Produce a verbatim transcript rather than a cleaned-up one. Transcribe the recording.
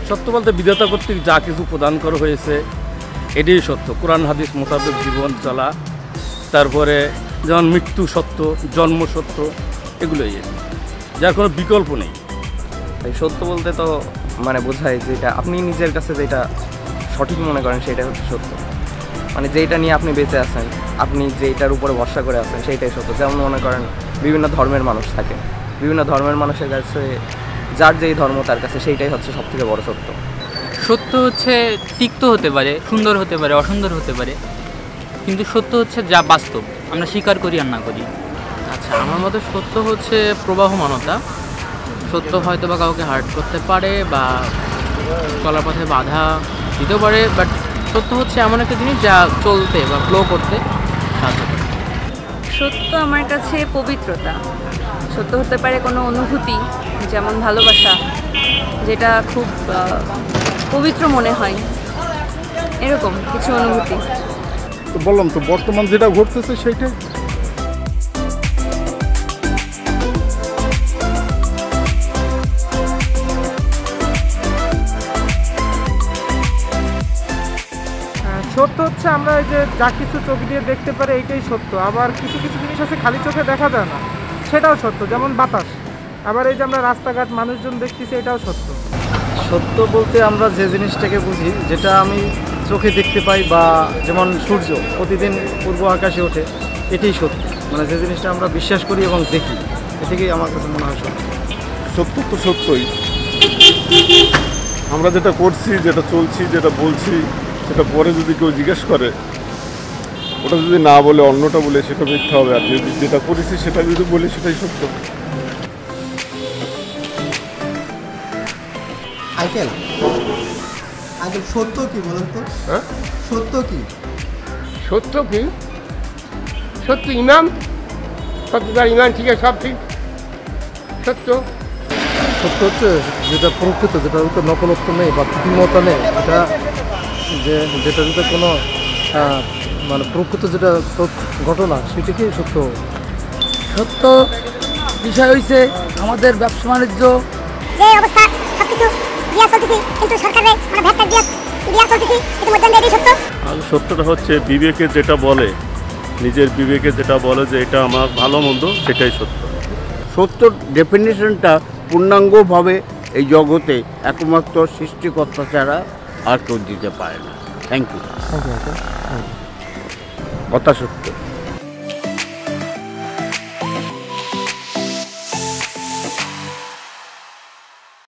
সত্য বলতে বিধাতা কর্তৃক যা কিছু প্রদান করা হয়েছে এটাই সত্য। কোরআন হাদিস মোতাবেক জীবন চলা, তারপরে যেমন মৃত্যু সত্য, জন্ম সত্য, এগুলোই যার কোনো বিকল্প নেই। সত্য বলতে তো মানে বোঝায় যেটা আপনি নিজের কাছে যেটা সঠিক মনে করেন সেটাই হচ্ছে সত্য। মানে যেটা নিয়ে আপনি বেঁচে আছেন, আপনি যেটার উপরে ভরসা করে আছেন সেইটাই সত্য। যেমন মনে করেন বিভিন্ন ধর্মের মানুষ থাকে, বিভিন্ন ধর্মের মানুষের কাছে যার যেই ধর্ম তার কাছে সেইটাই হচ্ছে সবথেকে বড় সত্য। সত্য হচ্ছে তিক্ত হতে পারে, সুন্দর হতে পারে, অসুন্দর হতে পারে, কিন্তু সত্য হচ্ছে যা বাস্তব, আমরা স্বীকার করি আর না করি। আচ্ছা, আমার মতে সত্য হচ্ছে প্রবাহমানতা। সত্য হয়তো বা কাউকে হার্ট করতে পারে বা চলার পথে বাধা দিতে পারে, বাট সত্য হচ্ছে এমন একটা জিনিস যা চলতে বা ফ্লো করতে সাহায্য করে। সত্য আমার কাছে পবিত্রতা। সত্য হতে পারে কোনো অনুভূতি, যেমন ভালোবাসা, যেটা খুব পবিত্র মনে হয়, এরকম কিছু অনুভূতি। তো বললাম তো বর্তমান যেটা ঘটতেছে সেইটাই। সত্য হচ্ছে আমরা এই যে যা কিছু চোখ দিয়ে দেখতে পারি এইটাই সত্য। আবার কিছু কিছু জিনিস আছে খালি চোখে দেখা যায় না, সেটাও সত্য, যেমন বাতাস। আবার এই যে আমরা রাস্তাঘাট মানুষজন দেখতেছি, এটাও সত্য। সত্য বলতে আমরা যে জিনিসটাকে বুঝি, যেটা আমি চোখে দেখতে পাই, বা যেমন সূর্য প্রতিদিন পূর্ব আকাশে ওঠে, এটাই সত্য। মানে যে জিনিসটা আমরা বিশ্বাস করি এবং দেখি, এটাকেই আমার কাছে মনে হয় সত্য। সত্য তো সত্যই। আমরা যেটা করছি, যেটা চলছি, যেটা বলছি, সেটা পরে যদি কেউ জিজ্ঞেস করে, ওটা যদি না বলে অন্যটা বলে সেটা মিথ্যা হবে। আর যদি যেটা করেছি সেটা যদি বলি সেটাই সত্য। আঙ্কেল আঙ্কেল সত্য কি বলেন তো? হ্যাঁ, সত্য কি? সত্য কি? সত্য ইমাম, সত্যদার ইমান, ঠিক আছে, সব ঠিক। সত্য সত্য হচ্ছে যেটা প্রকৃত, যেটা হচ্ছে নকলত্ব নেই বা কৃত্রিমতা নেই, এটা যে যেটা যদি কোনো মানে প্রকৃত যেটা ঘটনা, সেটাকেই সত্য। সত্য বিষয় হয়েছে আমাদের ব্যবসা বাণিজ্য যে অবস্থা সবকিছু দিয়া চলতেছি, কিন্তু সরকারে মানে ভ্যাটটা দিয়া দিয়া চলতেছি, ইতিমধ্যে এটাই সত্য। আর সত্যটা হচ্ছে বিবেকে যেটা বলে, নিজের বিবেকে যেটা বলে যে এটা আমার ভালো মন্দ, সেটাই সত্য। সত্যর ডেফিনেশনটা পূর্ণাঙ্গভাবে এই জগতে একমাত্র সৃষ্টিকর্তা ছাড়া আর কেউ দিতে পারে না। Thank you. কথা সত্য।